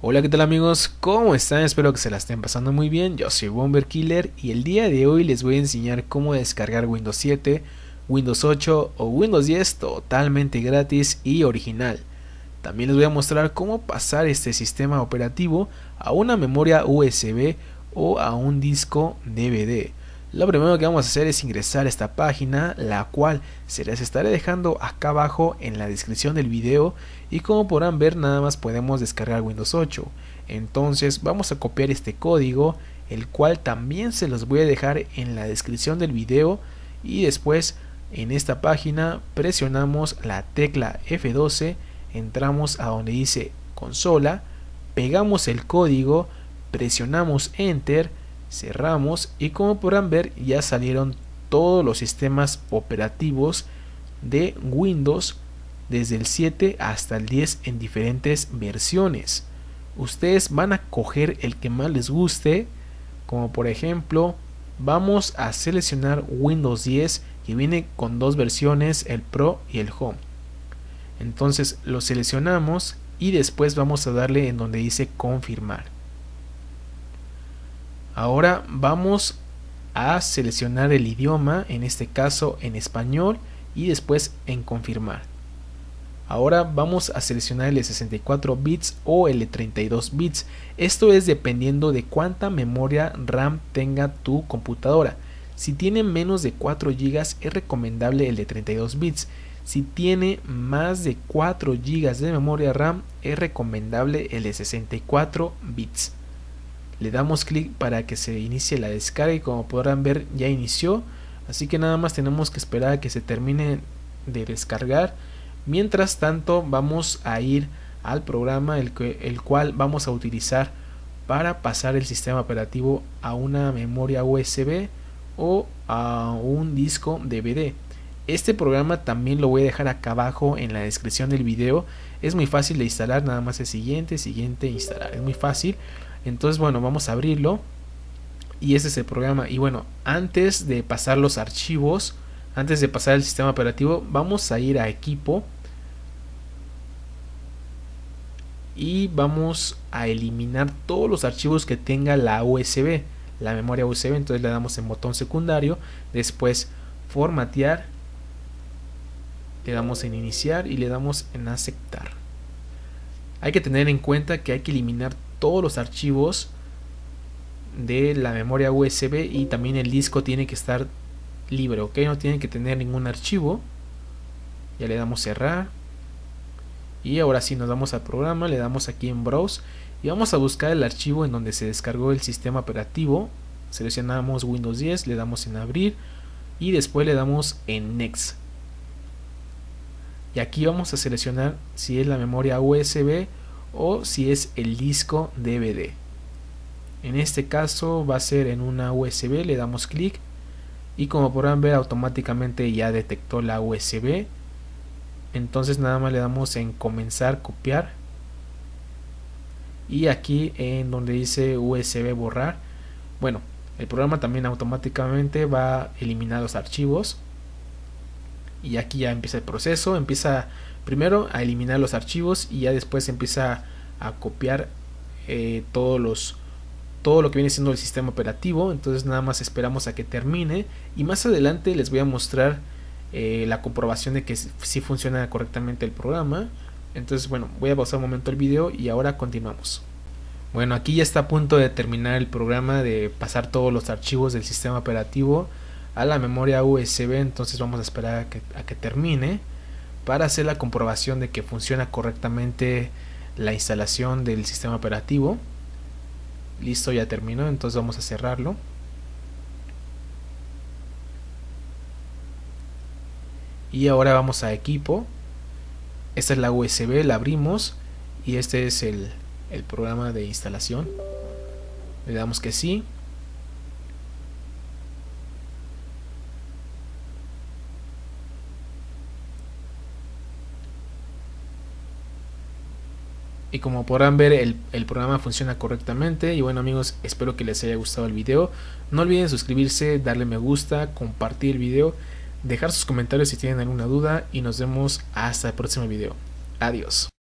Hola, ¿qué tal amigos? ¿Cómo están? Espero que se la estén pasando muy bien. Yo soy Bomber Killer y el día de hoy les voy a enseñar cómo descargar Windows 7, Windows 8 o Windows 10 totalmente gratis y original. También les voy a mostrar cómo pasar este sistema operativo a una memoria USB o a un disco DVD. Lo primero que vamos a hacer es ingresar a esta página, la cual se les estaré dejando acá abajo en la descripción del video, y como podrán ver nada más podemos descargar Windows 8. Entonces vamos a copiar este código, el cual también se los voy a dejar en la descripción del video, y después en esta página presionamos la tecla F12, entramos a donde dice consola, pegamos el código, presionamos enter, cerramos y como podrán ver ya salieron todos los sistemas operativos de Windows desde el 7 hasta el 10 en diferentes versiones. Ustedes van a coger el que más les guste, como por ejemplo vamos a seleccionar Windows 10, que viene con dos versiones, el Pro y el Home. Entonces lo seleccionamos y después vamos a darle en donde dice confirmar. Ahora vamos a seleccionar el idioma, en este caso en español, y después en confirmar. Ahora vamos a seleccionar el de 64 bits o el de 32 bits. Esto es dependiendo de cuánta memoria RAM tenga tu computadora. Si tiene menos de 4 GB es recomendable el de 32 bits. Si tiene más de 4 GB de memoria RAM es recomendable el de 64 bits. Le damos clic para que se inicie la descarga y como podrán ver ya inició, así que nada más tenemos que esperar a que se termine de descargar. Mientras tanto vamos a ir al programa el cual vamos a utilizar para pasar el sistema operativo a una memoria USB o a un disco DVD. Este programa también lo voy a dejar acá abajo en la descripción del video. Es muy fácil de instalar, nada más es siguiente, instalar, es muy fácil. Entonces bueno, vamos a abrirlo y este es el programa. Y bueno, antes de pasar los archivos, antes de pasar el sistema operativo, vamos a ir a equipo y vamos a eliminar todos los archivos que tenga la USB, la memoria USB. Entonces le damos en botón secundario, después formatear, le damos en iniciar y le damos en aceptar. Hay que tener en cuenta que hay que eliminar todos los archivos de la memoria USB y también el disco tiene que estar libre, ok, no tiene que tener ningún archivo. Ya le damos cerrar y ahora sí nos vamos al programa, le damos aquí en browse y vamos a buscar el archivo en donde se descargó el sistema operativo. Seleccionamos Windows 10, le damos en abrir y después le damos en next. Y aquí vamos a seleccionar si es la memoria USB o si es el disco DVD. En este caso va a ser en una USB, le damos clic y como podrán ver automáticamente ya detectó la USB. Entonces nada más le damos en comenzar copiar y aquí en donde dice USB borrar, bueno, el programa también automáticamente va a eliminar los archivos. Y aquí ya empieza el proceso, empieza primero a eliminar los archivos y ya después empieza a copiar todo lo que viene siendo el sistema operativo. Entonces nada más esperamos a que termine y más adelante les voy a mostrar la comprobación de que sí funciona correctamente el programa. Entonces bueno, voy a pausar un momento el video y ahora continuamos. Bueno, aquí ya está a punto de terminar el programa de pasar todos los archivos del sistema operativo a la memoria USB. Entonces vamos a esperar a que termine para hacer la comprobación de que funciona correctamente la instalación del sistema operativo. Listo, ya terminó, entonces vamos a cerrarlo. Y ahora vamos a equipo. Esta es la USB, la abrimos y este es el programa de instalación. Le damos que sí. Y como podrán ver el programa funciona correctamente. Y bueno amigos, espero que les haya gustado el video. No olviden suscribirse, darle me gusta, compartir el video, dejar sus comentarios si tienen alguna duda y nos vemos hasta el próximo video. Adiós.